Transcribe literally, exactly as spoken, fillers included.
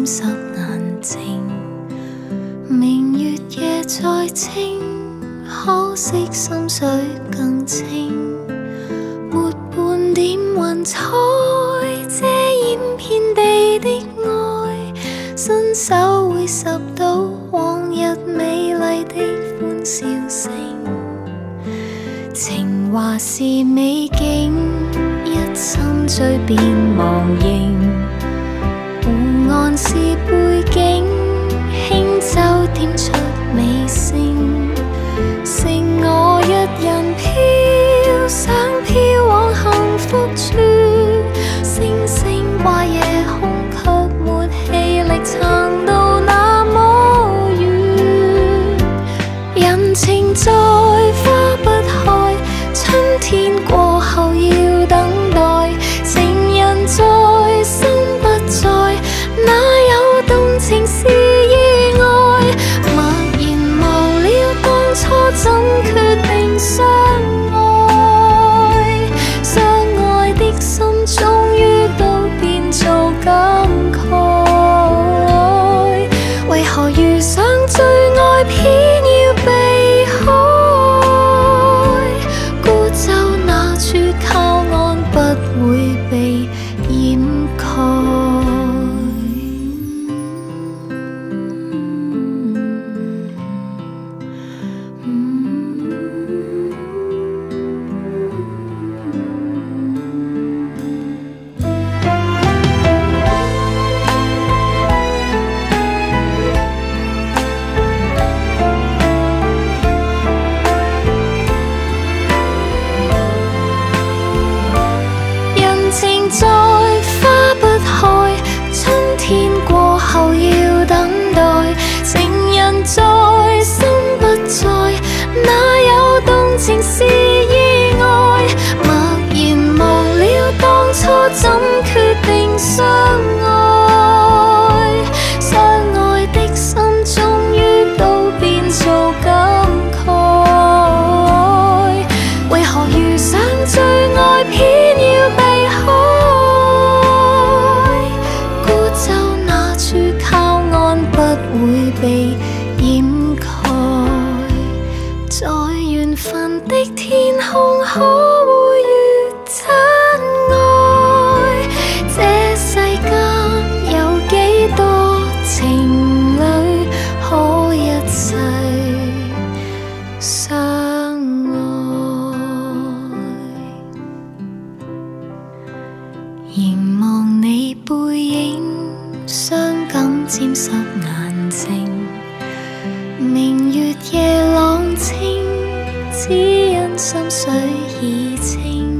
濕眼睛。明月夜再清，可惜心水更清。沒半點雲彩，遮掩遍地的愛。伸手會拾到往日美麗的歡笑聲。情話是美景，一心醉便忘形。湖岸是背景，輕舟點出尾聲。剩我一人飄，想飄往幸福處。星星掛夜空卻沒氣力撐到那麼遠。人情在花不開，春天過後要等待。情人在心不在，哪有動情是意外。默然忘了當初怎決定相愛，相愛的心終於都變做感慨。為何遇上最愛偏要避開？孤舟哪處靠岸不會被掩蓋。情在花不開，春天過後要等待。情人在心不在，哪有動情是意外。默然忘了當初怎決定相愛，相愛的心終於都變做感慨。為何遇上最愛偏要避開？不會被掩蓋，在緣分的天空可會遇真愛？這世間有幾多情侶可一世相愛？凝望你背影，傷感沾濕眼睛。明月夜朗清，只因心水已清。